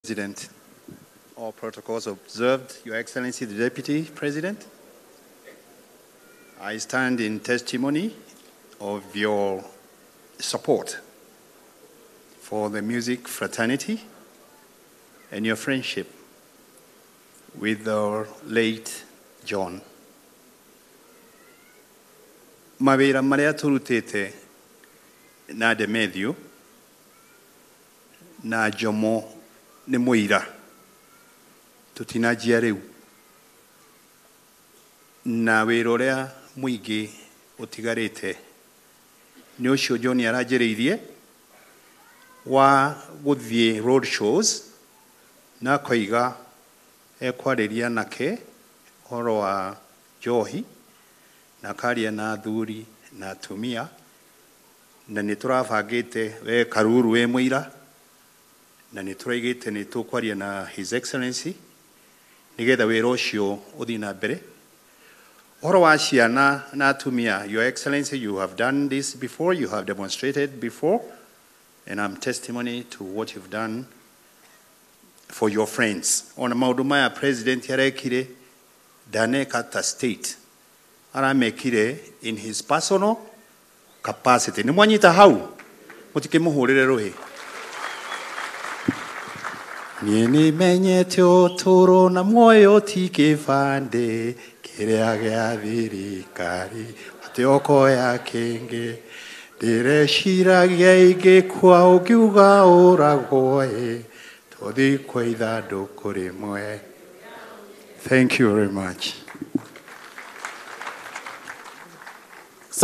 President, all protocols observed. Your Excellency, the Deputy President, I stand in testimony of your support for the music fraternity and your friendship with our late John. Mawira maria turutete na De Mathew na Jomo ne muira tutinajia riu na wira uria muingi utigarite ni ucio John aranjiriirie wa guthie road shows na koiga ekwariria nake horo wa njohi na karia na athuri na atumia na niturabangite we karuru we muira na nituraigite nitukwaria na His Excellency nigetha wira ucio uthii na mbere horo wa ciana na atumia. Your Excellency, you have done this before, you have demonstrated before, and I'm testimony to what you've done for your friends. Ona maundu maya president yarekire daneka ta state aramekire in his personal capacity. Ni mwanyita hau mutikimuhurire ruhi. Nieni menyete uturo na muoyo ti kibande kiria gia thirikari ati okoya kingi ndireciiragia ingikua ukiuga uragwo tuthi kwa ithanduku rimwe. Thank you very much.